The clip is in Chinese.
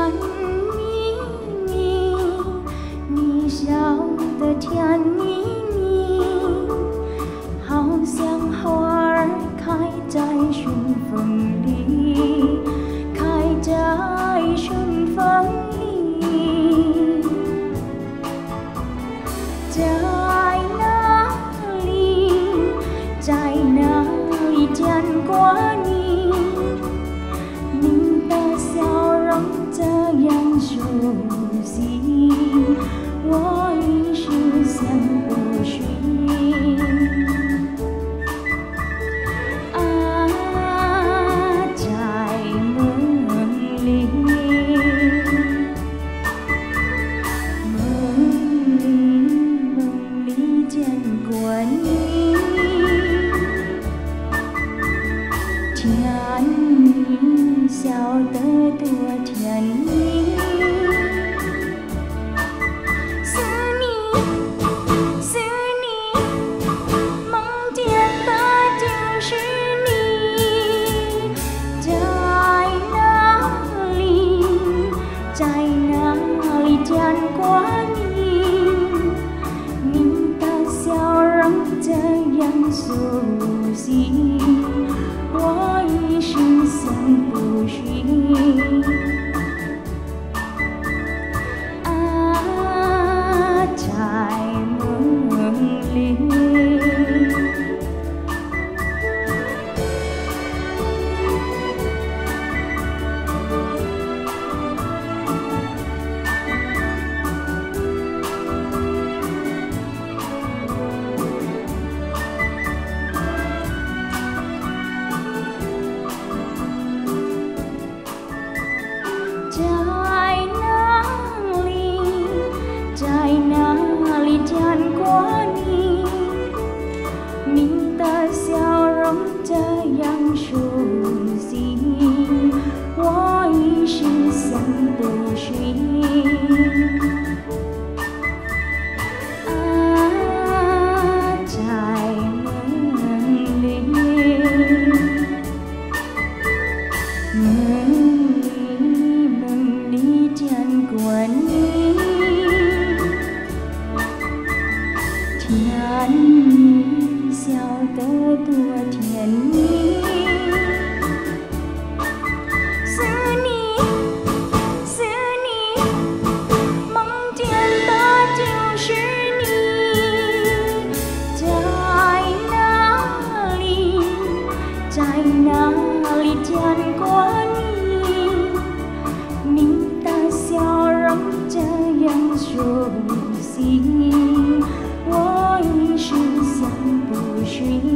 蜜蜜，你笑得甜蜜蜜，好像花儿开在春风里，开在春风里。在哪里，在哪里见过你？你的笑容这样熟悉，我一时想不起。啊，在梦里，梦里见过你，甜蜜笑得多甜蜜。是你，是你，梦见的就是你。在哪里，在哪里见过你？你的笑容这样熟悉，我一时想不起。啊，在梦里。在哪里，在哪里见过你？你的笑容这样熟悉，我一时想不起。啊，在梦里，梦里见过你，甜蜜笑得多甜蜜。是你，是你，梦见的就是你。在哪里，在哪里见过你？你的笑容这样熟悉，我一时想不起。